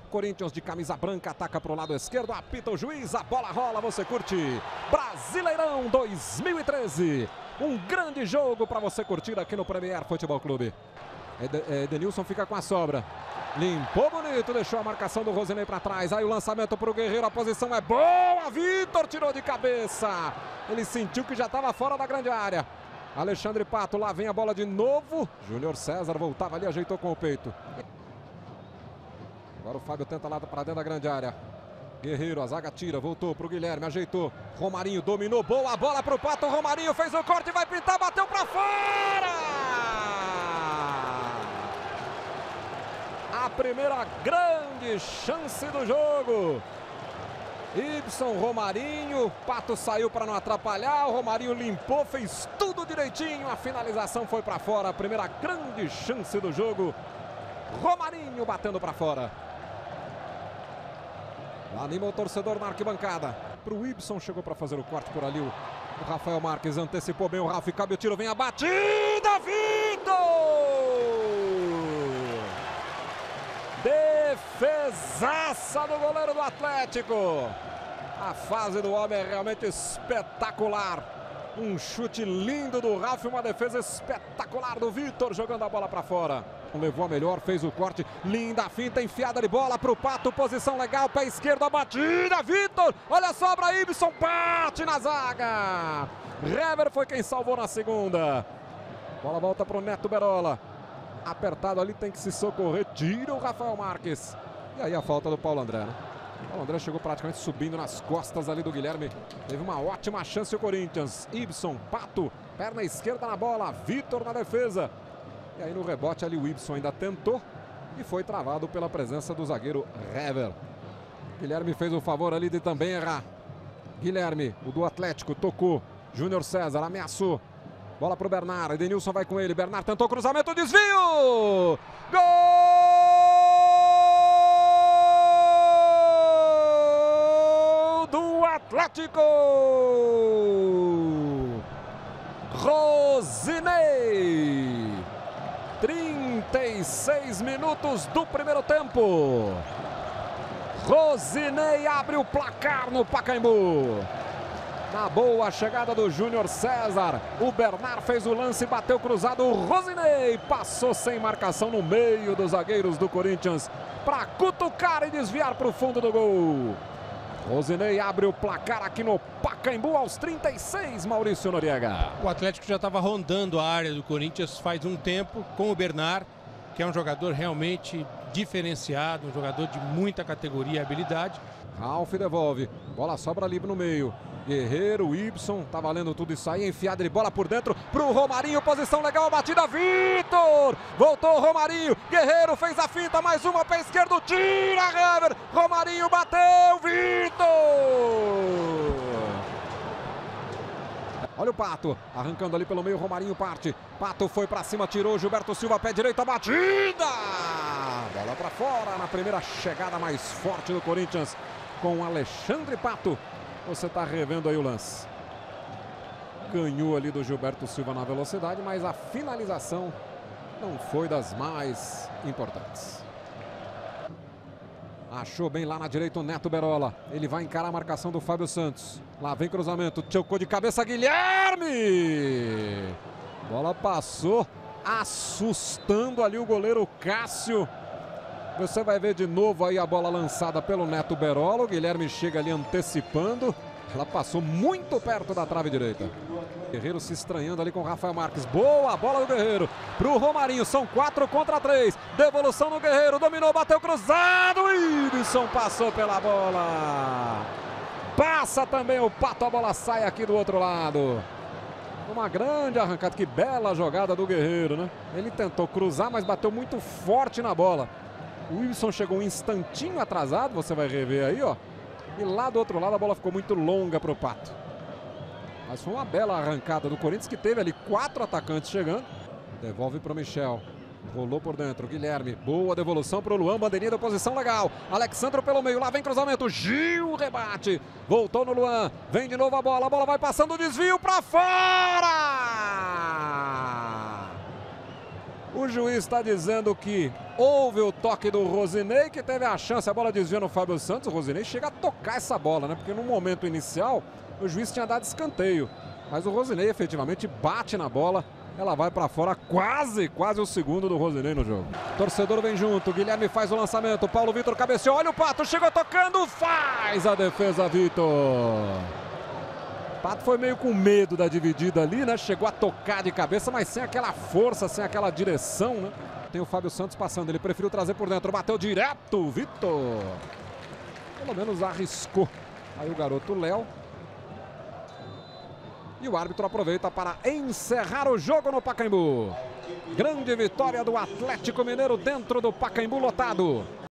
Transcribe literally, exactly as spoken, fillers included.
Corinthians de camisa branca ataca para o lado esquerdo, apita o juiz, a bola rola, você curte. Brasileirão dois mil e treze. Um grande jogo para você curtir aqui no Premier Futebol Clube. Ed Edenilson fica com a sobra. Limpou bonito, deixou a marcação do Rosinei para trás. Aí o lançamento para o Guerreiro, a posição é boa. Vitor tirou de cabeça. Ele sentiu que já estava fora da grande área. Alexandre Pato, lá vem a bola de novo. Júnior César voltava ali, ajeitou com o peito. Agora o Fábio tenta lá para dentro da grande área. Guerreiro, a zaga tira, voltou para o Guilherme, ajeitou. Romarinho dominou, boa bola para o Pato. Romarinho fez o corte, vai pintar, bateu para fora! A primeira grande chance do jogo. Ibson, Romarinho, Pato saiu para não atrapalhar, o Romarinho limpou, fez tudo direitinho, a finalização foi para fora, a primeira grande chance do jogo. Romarinho batendo para fora. Anima o torcedor na arquibancada. Para o Ibson, chegou para fazer o corte por ali. O Rafael Marques antecipou bem o Ralf, cabe o tiro, vem a batida, Vitor! Defesaça do goleiro do Atlético. A fase do homem é realmente espetacular. Um chute lindo do Ralf, uma defesa espetacular do Vitor, jogando a bola para fora. Levou a melhor, fez o corte, linda a finta, enfiada de bola para o Pato, posição legal, pé esquerdo, a batida, Vitor, olha só para Ibson, bate na zaga. Hever foi quem salvou na segunda. Bola volta para o Neto Berola. Apertado ali, tem que se socorrer, tira o Rafael Marques. E aí a falta do Paulo André, né? O Paulo André chegou praticamente subindo nas costas ali do Guilherme. Teve uma ótima chance o Corinthians. Ibson, Pato, perna esquerda na bola, Vitor na defesa. E aí no rebote ali o Ibson ainda tentou e foi travado pela presença do zagueiro Hever. Guilherme fez o favor ali de também errar. Guilherme, o do Atlético, tocou. Júnior César ameaçou. Bola para o Bernard, Edenilson vai com ele. Bernard tentou cruzamento, desvio! Gol do Atlético! Rosinei! trinta e seis minutos do primeiro tempo. Rosinei abre o placar no Pacaembu. Na boa chegada do Júnior César, o Bernard fez o lance, bateu cruzado, o Rosinei passou sem marcação no meio dos zagueiros do Corinthians para cutucar e desviar para o fundo do gol. Rosinei abre o placar aqui no Pacaembu aos trinta e seis, Maurício Noriega. O Atlético já estava rondando a área do Corinthians faz um tempo com o Bernard, que é um jogador realmente diferenciado, um jogador de muita categoria e habilidade. Ralf devolve, bola sobra ali no meio. Guerreiro, Ibson, tá valendo tudo isso aí, enfiada de bola por dentro pro Romarinho, posição legal, batida, Vitor! Voltou o Romarinho, Guerreiro fez a finta, mais uma, pé esquerdo, tira, Hever! Romarinho bateu, Vitor! Olha o Pato, arrancando ali pelo meio, Romarinho parte, Pato foi pra cima, tirou, Gilberto Silva, pé direito, a batida! Bola pra fora, na primeira chegada mais forte do Corinthians, com Alexandre Pato. Você está revendo aí o lance. Ganhou ali do Gilberto Silva na velocidade, mas a finalização não foi das mais importantes. Achou bem lá na direita o Neto Berola. Ele vai encarar a marcação do Fábio Santos. Lá vem cruzamento, tocou de cabeça Guilherme! Bola passou, assustando ali o goleiro Cássio. Você vai ver de novo aí a bola lançada pelo Neto Berola. O Guilherme chega ali antecipando. Ela passou muito perto da trave direita. Guerreiro se estranhando ali com o Rafael Marques. Boa bola do Guerreiro pro Romarinho. São quatro contra três. Devolução no Guerreiro. Dominou, bateu cruzado. Ibson passou pela bola. Passa também o Pato. A bola sai aqui do outro lado. Uma grande arrancada. Que bela jogada do Guerreiro, né? Ele tentou cruzar, mas bateu muito forte na bola. O Wilson chegou um instantinho atrasado, você vai rever aí, ó. E lá do outro lado a bola ficou muito longa para o Pato. Mas foi uma bela arrancada do Corinthians, que teve ali quatro atacantes chegando. Devolve para o Michel. Rolou por dentro, Guilherme. Boa devolução para o Luan, bandeirinha da posição legal. Alexandre pelo meio, lá vem cruzamento. Gil rebate. Voltou no Luan. Vem de novo a bola, a bola vai passando, desvio para fora! O juiz está dizendo que Houve o toque do Rosinei, que teve a chance, a bola desvia no Fábio Santos. O Rosinei chega a tocar essa bola, né? Porque no momento inicial o juiz tinha dado escanteio. Mas o Rosinei efetivamente bate na bola. Ela vai para fora, quase, quase o segundo do Rosinei no jogo. Torcedor vem junto, Guilherme faz o lançamento. Paulo Vitor cabeceou, olha o Pato, chegou tocando, faz a defesa, Vitor. Pato foi meio com medo da dividida ali, né? Chegou a tocar de cabeça, mas sem aquela força, sem aquela direção, né? Tem o Fábio Santos passando, ele preferiu trazer por dentro, bateu direto, Vitor. Pelo menos arriscou. Aí o garoto Léo. E o árbitro aproveita para encerrar o jogo no Pacaembu. Grande vitória do Atlético Mineiro dentro do Pacaembu lotado.